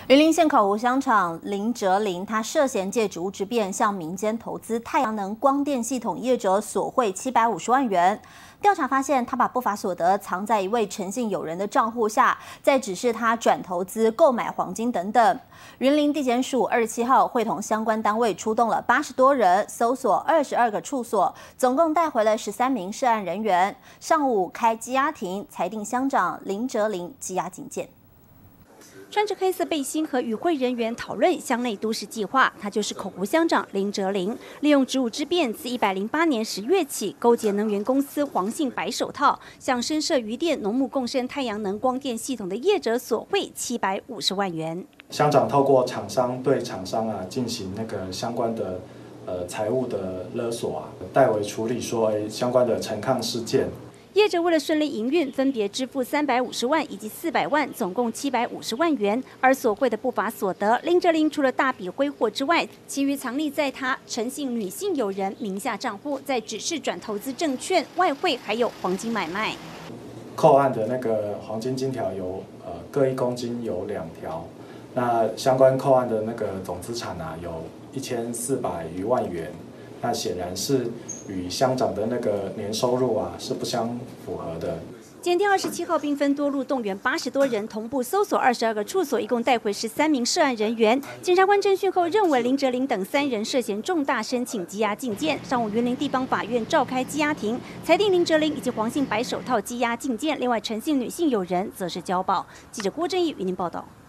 云林县口湖乡长林哲林，他涉嫌借职务之便向民间投资太阳能光电系统业者索贿750万元。调查发现，他把不法所得藏在一位陈姓友人的账户下，再指示他转投资、购买黄金等等。云林地检署27号会同相关单位出动了80多人，搜索22个处所，总共带回了13名涉案人员。上午开羁押庭，裁定乡长林哲林羁押禁见。 穿着黑色背心和与会人员讨论乡内都市计划，他就是口湖乡长林哲林，利用职务之便，自108年10月起，勾结能源公司黄姓白手套，向深设渔电、农牧共生太阳能光电系统的业者索贿750万元。 乡长透过厂商对厂商进行那个相关的财务的勒索代为处理相关的陈抗事件。 业者为了顺利营运，分别支付350万以及400万，总共750万元。而所贿的不法所得，林哲林除了大笔挥霍之外，其余藏匿在他陈姓女性友人名下账户，再指示转投资证券、外汇还有黄金买卖。 扣案的那个黄金金条有各1公斤有2条，那相关扣案的那个总资产有1400余万元。 那显然是与乡长的那个年收入是不相符合的。 检调27号兵分多路动员80多人，同步搜索22个处所，一共带回13名涉案人员。检察官侦讯后认为林哲林等3人涉嫌重大，申请羁押禁见。上午云林地方法院召开羁押庭，裁定林哲林以及黄姓白手套羁押禁见，另外陈姓女性友人则是交保。记者郭正义云林报道。